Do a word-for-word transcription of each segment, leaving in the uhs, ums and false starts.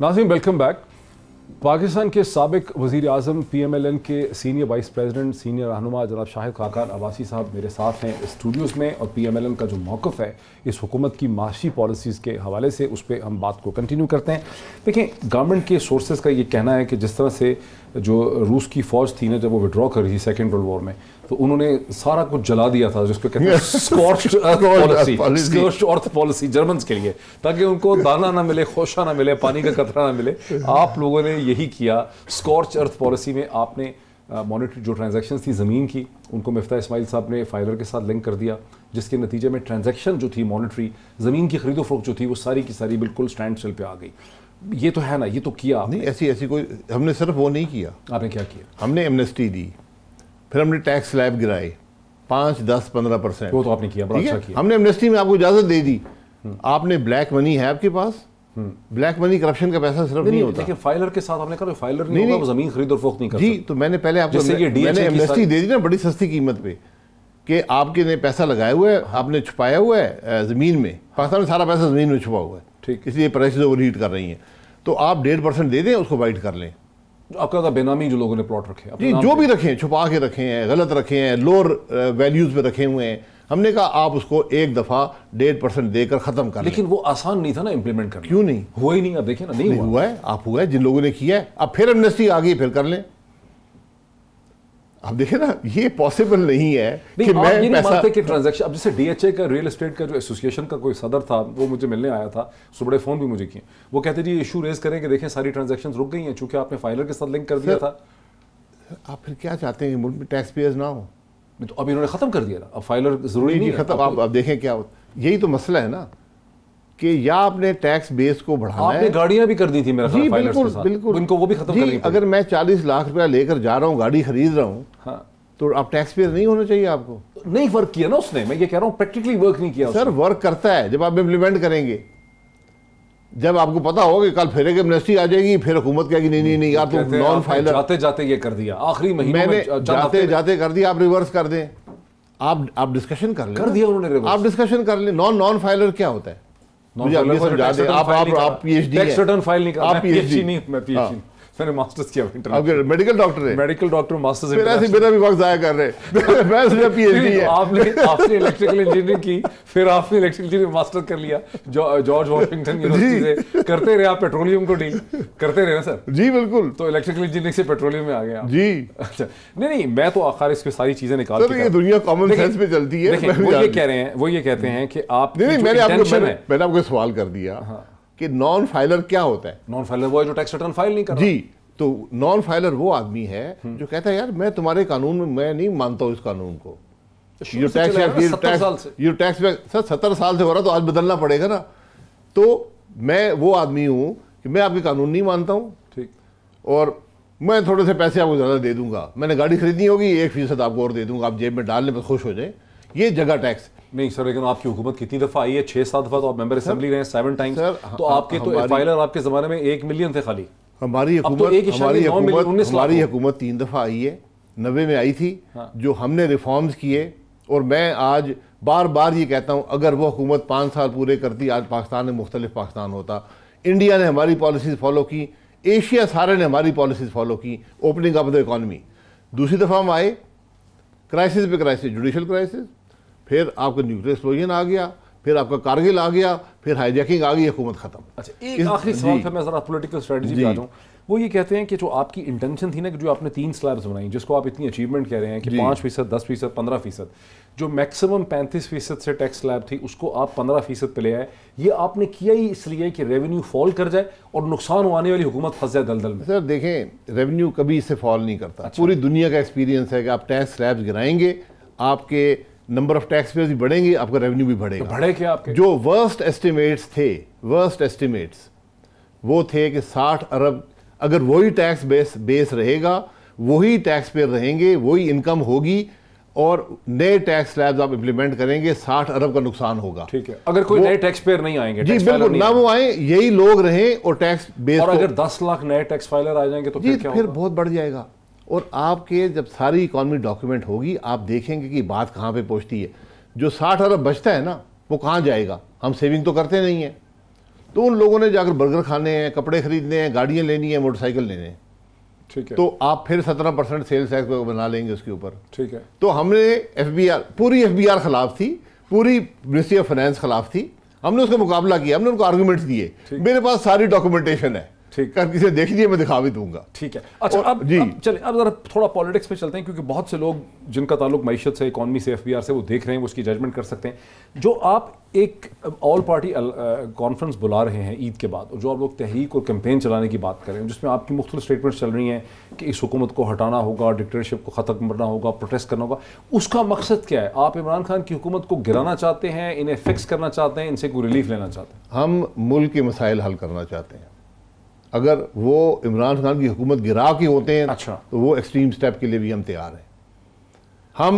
नाज़रीन welcome back. Pakistan के साबिक वज़ीर आज़म पी एम एल एन के सीनियर वाइस प्रेसिडेंट सीनियर रहनुमा जनाब शाहिद खाकान अब्बासी साहब मेरे साथ हैं स्टूडियोज़ में, और पी एम एल एन का जो मौक़िफ़ है इस हुकूमत की माशी पॉलिसीज़ के हवाले से उस पर हम बात को कंटिन्यू करते हैं। देखें, गवर्नमेंट के सोर्सेज का ये कहना है कि जिस तरह से जो रूस की फ़ौज थी ना, जब वो विड्रॉ कर रही थी सेकेंड वर्ल्ड वॉर में, तो उन्होंने सारा कुछ जला दिया था, जिसको कहते हैं scorched earth policy, scorched earth policy Germans के लिए, ताकि उनको दाना ना मिले, खोशा ना मिले, पानी का कतरा ना मिले। आप लोगों ने यही किया। स्कॉर्च अर्थ पॉलिसी में आपने मॉनेटरी जो ट्रांजैक्शंस थी ज़मीन की, उनको मिफ्ता इस्माइल साहब ने फाइलर के साथ लिंक कर दिया, जिसके नतीजे में ट्रांजैक्शन जो थी मॉनेटरी ज़मीन की खरीदो फरोख्त जो थी वो सारी की सारी बिल्कुल स्टैंड स्टिल पे आ गई। ये तो है ना, ये तो किया नहीं, ऐसी ऐसी कोई हमने सिर्फ वो नहीं किया। आपने क्या किया? हमने एमनेस्टी दी, फिर हमने टैक्स स्लैब गिराए पाँच दस पंद्रह परसेंट। वो तो आपने किया, बड़ा अच्छा किया। हमने एमनेस्टी में आपको इजाज़त दे दी। आपने ब्लैक मनी है आपके पास, ब्लैक मनी करप्शन का पैसा सिर्फ नहीं होता। लेकिन फाइलर के साथ आपने कहा फाइलर नहीं होगा, वो जमीन खरीद और फरोख्त नहीं करता। जी, तो मैंने पहले आपको मैंने एमनेस्टी दे दी ना बड़ी सस्ती कीमत पे, कि आपके ने पैसा लगाया हुआ है, आपने छुपाया हुआ है ज़मीन में। पाकिस्तान में सारा पैसा ज़मीन में छुपा हुआ है, ठीक, इसलिए प्राइसेस ओवर हीट कर रही हैं। तो आप डेढ़ परसेंट दे दें, उसको वाइट कर लें। आपका बेनामी जो लोगों ने प्लॉट रखे जी, जो भी रखे हैं, छुपा के रखे हैं, गलत रखे हैं, लोअर वैल्यूज पे रखे हुए हैं, हमने कहा आप उसको एक दफा डेढ़ परसेंट देकर खत्म कर। लेकिन वो आसान नहीं था ना इम्प्लीमेंट करना। क्यों नहीं हुआ ही नहीं? अब देखिए ना, नहीं, नहीं हुआ।, हुआ है। आप हुआ है, जिन लोगों ने किया है। अब फिर एमनेस्टी आ गई, फिर कर लें। आप देखें ना, ये पॉसिबल नहीं है नहीं, कि मैं ये नहीं पैसा मानते कि ट्रांजैक्शन। अब जैसे डी एच ए का रियल एस्टेट का जो एसोसिएशन का कोई सदर था, वो मुझे मिलने आया था, उससे बड़े फ़ोन भी मुझे किए। वो कहते जी इशू रेज करें कि देखें सारी ट्रांजैक्शन रुक गई हैं चूंकि आपने फाइलर के साथ लिंक कर दिया था। आप फिर क्या चाहते हैं कि मुल्क में टैक्स पेयर्स ना हो? तो अब इन्होंने ख़त्म कर दिया था, अब फाइलर ज़रूरी नहीं खत्म। आप अब देखें क्या होता, यही तो मसला है ना, कि या आपने टैक्स बेस को बढ़ाना है। आपने गाड़ियां भी कर दी थी मेरा ख्याल फाइलर्स के साथ, बिल्कुल, इनको वो भी खत्म करनी। अगर मैं चालीस लाख रुपया लेकर जा रहा हूँ, गाड़ी खरीद रहा हूँ, हाँ, तो आप टैक्स पेयर नहीं होना चाहिए आपको? नहीं वर्क किया ना उसने, मैं ये कह रहा हूँ प्रैक्टिकली वर्क नहीं किया। सर वर्क करता है जब आप इम्प्लीमेंट करेंगे, जब आपको पता होगा कि कल फिर एक एमनेस्टी आ जाएगी, फिर हुकूमत कहेगी नहीं नहीं नहीं यार तुम नॉन फाइलर। जाते जाते ये कर दिया, आखिरी महीने मैंने जाते जाते कर दिया, आप रिवर्स कर दें। आप आप डिस्कशन कर लें, कर दिया उन्होंने रिवर्स। आप डिस्कशन कर लें। नॉन नॉन फाइलर क्या होता है? मुझे आप समझा दें। आप आप पीएचडी टैक्स रिटर्न फाइल नहीं कर, आप पीएचडी नहीं, मैं पीएचडी मैंने मास्टर्स किया। आप मेडिकल डॉक्टर है? Medical doctor masters. फिर ऐसे मेरा भी वक्त जाया कर रहे मैं सोचा पीएचडी है। आपने आपने इलेक्ट्रिकल इंजीनियरिंग की, फिर आपने इलेक्ट्रिकल इंजीनियरिंग मास्टर कर लिया जॉर्ज वॉशिंगटन यूनिवर्सिटी से। करते रहे आप पेट्रोलियम को डील करते रहे ना सर? जी बिल्कुल। तो इलेक्ट्रिकल इंजीनियरिंग से पेट्रोलियम में आ गए आप? जी। अच्छा, नहीं नहीं, मैं तो आखिर इसकी सारी चीजें निकाल के, ये दुनिया कॉमन सेंस पे चलती है। वो ये कह रहे हैं वो ये कहते हैं कि आप, नहीं मैंने आपको मैंने आपको सवाल कर दिया कि नॉन फाइलर क्या होता है? नॉन फाइलर वो है जो टैक्स रिटर्न फाइल नहीं कर रहा। जी, तो नॉन फाइलर वो आदमी है जो कहता है यार मैं तुम्हारे कानून में मैं नहीं मानता हूँ इस कानून को। ये टैक्स ये टैक्स सर सत्तर साल से हो रहा, तो आज बदलना पड़ेगा ना। तो मैं वो आदमी हूँ कि मैं आपके कानून नहीं मानता हूँ, ठीक, और मैं थोड़े से पैसे आपको ज़्यादा दे दूंगा। मैंने गाड़ी खरीदनी होगी, एक फीसद आपको और दे दूंगा, आप जेब में डालने पर खुश हो जाए। ये जगह टैक्स नहीं सर। लेकिन आपकी हुकूमत कितनी दफा आई है? छह सात दफा तो आप मेंबर असेंबली रहे हैं, सेवन टाइम्स। तो आपके तो फाइलर आपके जमाने में एक मिलियन थे खाली। हमारी हुकूमत तो हमारी हुकूमत हमारी हुकूमत तीन दफा आई है, नब्बे में आई थी। हाँ। जो हमने रिफॉर्म्स किए, और मैं आज बार बार ये कहता हूँ अगर वो हुकूमत पाँच साल पूरे करती, आज पाकिस्तान में मुख्तलिफ पाकिस्तान होता। इंडिया ने हमारी पॉलिसीज़ फॉलो की, एशिया सारे ने हमारी पॉलिसीज़ फॉलो की, ओपनिंग अप द इकॉनमी। दूसरी दफ़ा हम आए, क्राइसिस पे क्राइसिस, जुडिशल क्राइसिस, फिर आपका न्यूक्लियर एक्सप्लोजन आ गया, फिर आपका कारगिल आ गया, फिर हाईजैकिंग आ गई, हुकूमत खत्म। अच्छा, एक आखिरी सवाल पे मैं जरा पॉलिटिकल स्ट्रेटजी पे आ जाऊं। वो ये कहते हैं कि जो आपकी इंटेंशन थी ना, कि जो आपने तीन स्लैब्स बनाई, जिसको आप इतनी अचीवमेंट कह रहे हैं कि पाँच फीसद दस फीसद पंद्रह फीसद, जो मैक्सिमम पैंतीस फीसद से टैक्स स्लैब थी उसको आप पंद्रह फीसद पे ले आए। ये आपने किया ही इसलिए कि रेवेन्यू फॉल कर जाए और नुकसान होने वाली हुकूमत फंस जाए दलदल में। सर देखें, रेवेन्यू कभी इससे फॉल नहीं करता। अच्छा। पूरी दुनिया का एक्सपीरियंस है कि आप टैक्स स्लैब्स गिराएंगे, आपके नंबर ऑफ टैक्स पेयर्स भी बढ़ेंगे, आपका रेवेन्यू भी बढ़ेगा। तो बढ़े क्या आपके? जो वर्स्ट एस्टिमेट्स थे, वर्स्ट एस्टिमेट्स वो थे कि साठ अरब, अगर वही टैक्स बेस बेस रहेगा, वही टैक्स पेयर रहेंगे, वही इनकम होगी, और नए टैक्स स्लैब्स आप इंप्लीमेंट करेंगे, साठ अरब का नुकसान होगा। ठीक है, अगर कोई नए टैक्स पेयर नहीं आएंगे, जी बिल्कुल, ना वो आए, यही लोग रहें और टैक्स बेस। और अगर दस लाख नए टैक्स फाइलर आ जाएंगे तो फिर क्या फिर बहुत बढ़ जाएगा। और आपके जब सारी इकॉनमी डॉक्यूमेंट होगी, आप देखेंगे कि बात कहाँ पे पहुँचती है। जो साठ अरब बचता है ना, वो कहाँ जाएगा? हम सेविंग तो करते नहीं है, تو ان لوگوں نے جا کر برگر کھانے ہیں, کپڑے خریدنے ہیں, گاڑیاں لینی ہیں, موٹر سائیکل لینے ہیں. ٹھیک ہے, تو آپ پھر سترہ پرسنٹ سیلز ٹیکس بنا لیں گے اس کے اوپر. ٹھیک ہے, تو ہم نے ایف بی آر, پوری ایف بی آر خلاف تھی, پوری منسٹری آف فائنانس خلاف تھی, ہم نے اس کا مقابلہ کیا, ہم نے ان کو آرگومنٹس دیے. میرے پاس ساری ڈاکومنٹیشن ہے, ٹھیک ہے, کسی دیکھ لیے, میں دکھا بھی دوں گا. ٹھیک ہے. اچھا اب جی چلیں اب ذرا تھوڑا پالیٹکس پہ چلتے ہیں, کیونکہ بہت سے لوگ جن کا تعلق معیشت سے, اکانومی سے, ایف بی آر سے, وہ دیکھ رہے ہیں, وہ اس کی ججمنٹ کر سکتے ہیں. جو آپ ایک آل پارٹی کانفرنس بلا رہے ہیں عید کے بعد, اور جو آپ لوگ تحریک اور کیمپین چلانے کی بات کر رہے ہیں, جس میں آپ کی مختلف اسٹیٹمنٹس چل رہی ہیں کہ اس حکومت کو ہٹانا ہوگا, ڈکٹیٹرشپ کو ختم کرنا ہوگا, پروٹیسٹ کرنا ہوگا, اس کا مقصد کیا ہے؟ آپ عمران خان کی حکومت کو گرانا چاہتے ہیں, انہیں فکس کرنا چاہتے ہیں, ان سے کوئی ریلیف لینا چاہتے ہیں؟ ہم ملک کے مسائل حل کرنا چاہتے ہیں. اگر وہ عمران خان کی حکومت گرا کے ہوتے ہیں اچھا تو وہ ایکسٹریم سٹیپ کے لیے بھی ہم تیار ہیں. ہم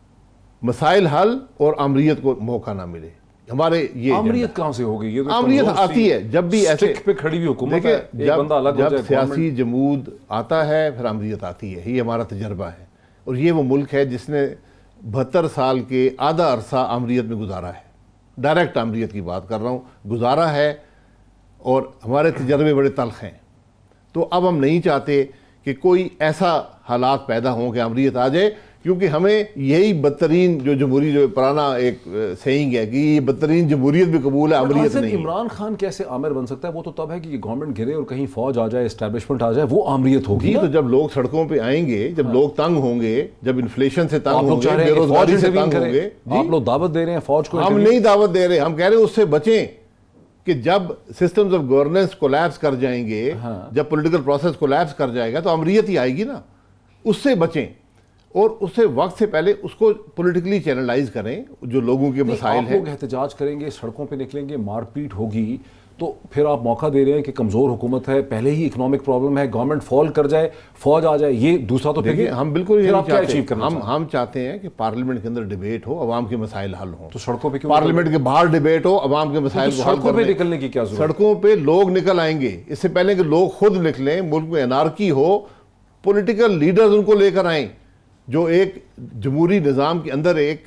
مسائل حل اور آمریت کو موقع نہ ملے. ہمارے یہ آمریت کہاں سے ہوگی؟ یہ آمریت آتی ہے جب بھی ایسے پہ کھڑی ہوئی حکومت ہے, ایک بندہ الگ ہو جائے, جب سیاسی جمود آتا ہے پھر آمریت آتی ہے. یہ ہمارا تجربہ ہے, اور یہ وہ ملک ہے جس نے بہتر سال کے آدھا عرصہ آمریت میں گزارا ہے. ڈائریکٹ آمریت کی بات کر رہا ہوں, گزارا ہے, اور ہمارے تجربے بڑے تلخ ہیں. تو اب ہم نہیں چاہتے کہ کوئی ایسا حالات پیدا ہوں کہ امریت آ جائے, کیونکہ ہمیں یہی بدترین جو جمہوری جو پرانا ایک سیئنگ ہے کہ یہ بدترین جمہوریت بھی قبول ہے, امریت نہیں. عمران خان کیسے عامر بن سکتا ہے؟ وہ تو تب ہے کہ یہ گورنمنٹ گرے اور کہیں فوج آ جائے, اسٹیبلشمنٹ آ جائے, وہ آمریت ہوگی. جی تو جب لوگ سڑکوں پہ آئیں گے, جب لوگ تنگ ہوں گے, جب انفلیشن سے تنگ ہوں گے, بے روزگاری سے تنگ ہوں گے, آپ لوگ دعوت دے رہے ہیں فوج کو؟ ہم نہیں دعوت دے رہے, ہم کہہ رہے ہیں اس سے بچیں کہ جب سسٹمز آف گورننس کولیپس کر جائیں گے, جب پولیٹیکل پروسیس کولیپس کر جائے گا تو امریت ہی آئے گی نا. اس سے بچیں, اور اس سے وقت سے پہلے اس کو پولیٹیکلی چینلائز کریں. جو لوگوں کے مسائل ہیں, لوگ احتجاج کریں گے, سڑکوں پہ نکلیں گے, مار پیٹ ہوگی, تو پھر آپ موقع دے رہے ہیں کہ کمزور حکومت ہے, پہلے ہی اکنامک پرابلم ہے, گورنمنٹ فال کر جائے, فوج آ جائے, یہ دوسرا تو دیکھیں ہم بالکل یہ نہیں چاہتے. ہم ہم چاہتے ہیں کہ پارلیمنٹ کے اندر ڈیبیٹ ہو, عوام کے مسائل حل ہوں. تو سڑکوں پہ کیوں؟ پارلیمنٹ کے باہر ڈیبیٹ ہو, عوام کے مسائل کو حل سڑکوں پہ نکلنے کی کیا ضرورت؟ سڑکوں پہ لوگ نکل آئیں گے, اس سے پہلے کہ لوگ خود نکلیں, ملک میں انارکی ہو, پولیٹیکل لیڈرز ان کو لے کر آئیں. جو ایک جمہوری نظام کے اندر ایک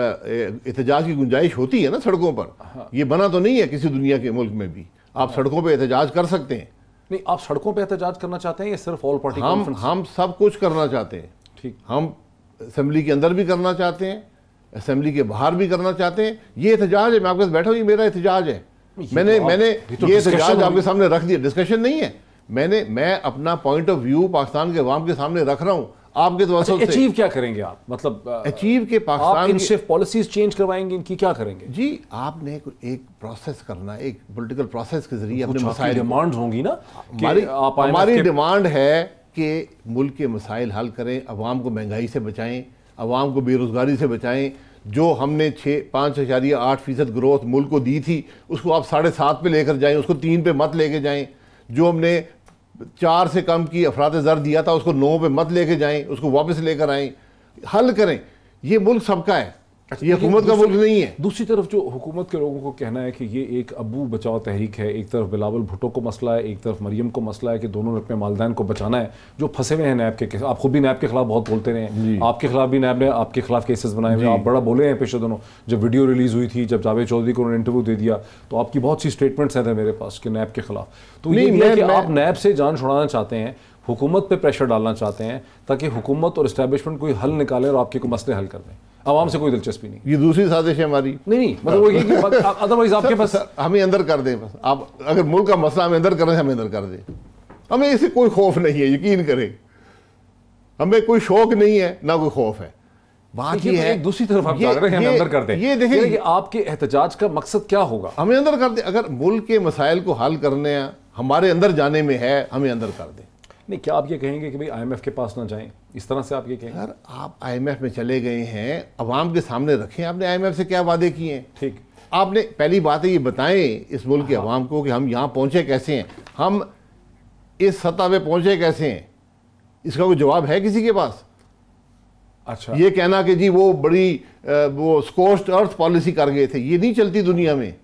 احتجاج کی گنجائش ہوتی ہے نا سڑکوں پر, یہ بنا تو نہیں ہے کسی دنیا کے ملک میں بھی. آپ سڑکوں پہ احتجاج کر سکتے ہیں. نہیں, آپ سڑکوں پہ احتجاج کرنا چاہتے ہیں یا صرف آل پارٹی کانفرنس؟ ہم ہم سب کچھ کرنا چاہتے ہیں. ٹھیک, ہم اسمبلی کے اندر بھی کرنا چاہتے ہیں, اسمبلی کے باہر بھی کرنا چاہتے ہیں. یہ احتجاج ہے, میں آپ کے ساتھ بیٹھا ہوں, یہ میرا احتجاج ہے. میں نے میں نے یہ احتجاج آپ کے سامنے رکھ دیا, ڈسکشن نہیں ہے. میں نے میں اپنا پوائنٹ آف ویو پاکستان کے عوام کے سامنے رکھ رہا ہوں. آپ کے توسط سے اچیو کیا کریں گے آپ؟ مطلب اچیو کے پاکستان کی صرف پالیسیز چینج کروائیں گے, ان کی کیا کریں گے؟ جی آپ نے ایک پروسیس کرنا, ایک پولیٹیکل پروسیس کے ذریعے اپنے مسائل, ڈیمانڈز ہوں گی نا. ہماری ڈیمانڈ ہے کہ ملک کے مسائل حل کریں, عوام کو مہنگائی سے بچائیں, عوام کو بے روزگاری سے بچائیں. جو ہم نے چھ پانچ اشاریہ آٹھ فیصد گروتھ ملک کو دی تھی, اس کو آپ ساڑھے سات پہ لے کر جائیں, اس کو تین پہ مت لے کے جائیں. جو ہم نے چار سے کم کی افراط زر دیا تھا, اس کو نو پہ مت لے کے جائیں, اس کو واپس لے کر آئیں, حل کریں. یہ ملک سب کا ہے, یہ حکومت کا ملک نہیں ہے. دوسری طرف جو حکومت کے لوگوں کو کہنا ہے کہ یہ ایک ابو بچاؤ تحریک ہے, ایک طرف بلاول بھٹو کو مسئلہ ہے, ایک طرف مریم کو مسئلہ ہے کہ دونوں نے اپنے والدین کو بچانا ہے جو پھنسے ہوئے ہیں نیب کے. آپ خود بھی نیب کے خلاف بہت بولتے رہے ہیں, آپ کے خلاف بھی نیب نے آپ کے خلاف کیسز بنائے ہوئے, آپ بڑا بولے ہیں پیشہ دونوں. جب ویڈیو ریلیز ہوئی تھی, جب جاوید چودھری کو انہوں نے انٹرویو دے دیا, تو آپ کی بہت سی اسٹیٹمنٹس ہیں میرے پاس کہ نیب کے خلاف. تو یہ کہ آپ نیب سے جان چھڑانا چاہتے ہیں, حکومت پہ پریشر ڈالنا چاہتے ہیں تاکہ حکومت اور اسٹیبلشمنٹ کوئی حل نکالے اور آپ کے کوئی مسئلے حل کر دیں. عوام سے کوئی دلچسپی نہیں. یہ دوسری سازش ہے ہماری. نہیں نہیں مطلب وہ یہ کہ ادروائز آپ کے پاس ہمیں اندر کر دیں بس. آپ اگر ملک کا مسئلہ ہمیں اندر کریں, ہمیں اندر کر دیں. ہمیں اس سے کوئی خوف نہیں ہے, یقین کریں. ہمیں کوئی شوق نہیں ہے, نہ کوئی خوف ہے. بات یہ ہے دوسری طرف آپ چاہ رہے ہیں ہمیں اندر کر دیں. یہ دیکھیں کہ آپ کے احتجاج کا مقصد کیا ہوگا. ہمیں اندر کر دیں. اگر ملک کے مسائل کو حل کرنے ہمارے اندر جانے میں ہے, ہمیں اندر کر دیں. نہیں, کیا آپ یہ کہیں گے کہ بھئی آئی ایم ایف کے پاس نہ جائیں, اس طرح سے آپ یہ کہیں گے؟ سر آپ آئی ایم ایف میں چلے گئے ہیں, عوام کے سامنے رکھیں آپ نے آئی ایم ایف سے کیا وعدے کیے ہیں. ٹھیک, آپ نے پہلی بات ہے یہ بتائیں اس ملک کے عوام کو کہ ہم یہاں پہنچے کیسے ہیں, ہم اس سطح پہ پہنچے کیسے ہیں. اس کا کوئی جواب ہے کسی کے پاس؟ اچھا, یہ کہنا کہ جی وہ بڑی وہ اسکورچڈ ارتھ پالیسی کر گئے تھے, یہ نہیں چلتی دنیا میں.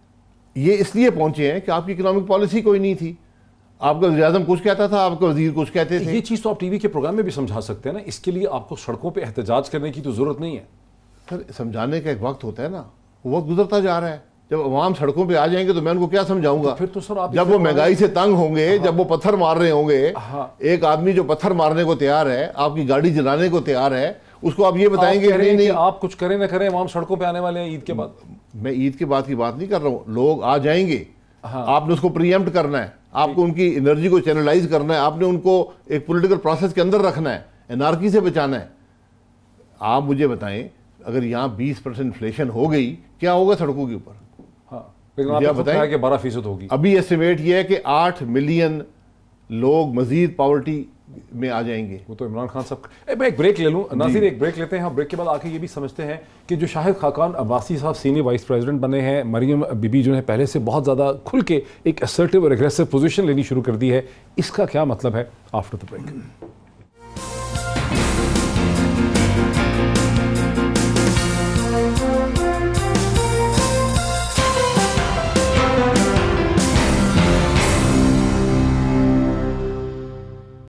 یہ اس لیے پہنچے ہیں کہ آپ کی اکنامک پالیسی کوئی نہیں تھی. آپ کا وزیر اعظم کچھ کہتا تھا, آپ کا وزیر کچھ کہتے تھے. یہ چیز تو آپ ٹی وی کے پروگرام میں بھی سمجھا سکتے ہیں نا, اس کے لیے آپ کو سڑکوں پہ احتجاج کرنے کی تو ضرورت نہیں ہے. سر سمجھانے کا ایک وقت ہوتا ہے نا, وہ وقت گزرتا جا رہا ہے. جب عوام سڑکوں پہ آ جائیں گے تو میں ان کو کیا سمجھاؤں گا؟ پھر تو سر آپ جب وہ مہنگائی سے تنگ ہوں گے، جب وہ پتھر مار رہے ہوں گے، ایک آدمی جو پتھر مارنے کو تیار ہے، آپ کی گاڑی جلانے کو تیار ہے، اس کو آپ یہ بتائیں گے نہیں نہیں آپ کچھ کریں نہ کریں عوام سڑکوں پہ آنے والے ہیں عید کے بعد؟ میں عید کے بعد کی بات نہیں کر رہا ہوں، لوگ آ جائیں گے، آپ نے اس کو پری ایمپٹ کرنا ہے، آپ کو ان کی انرجی کو چینلائز کرنا ہے، آپ نے ان کو ایک پولیٹیکل پروسیس کے اندر رکھنا ہے، انارکی سے بچانا ہے۔ آپ مجھے بتائیں اگر یہاں بیس پرسنٹ انفلیشن ہو گئی کیا ہوگا سڑکوں کے اوپر؟ لیکن آپ بتائیں کہ بارہ فیصد ہوگی۔ ابھی ایسٹیمیٹ یہ ہے کہ آٹھ ملین لوگ مزید پاورٹی میں آ جائیں گے۔ وہ تو عمران خان صاحب۔ میں ایک بریک لے لوں ناظرین، ایک بریک لیتے ہیں، بریک کے بعد آ کے یہ بھی سمجھتے ہیں کہ جو شاہد خاقان عباسی صاحب سینئر وائس پریزیڈنٹ بنے ہیں، مریم بی بی جو ہے پہلے سے بہت زیادہ کھل کے ایک اسرٹیو اور اگریسو پوزیشن لینی شروع کر دی ہے، اس کا کیا مطلب ہے؟ After the break.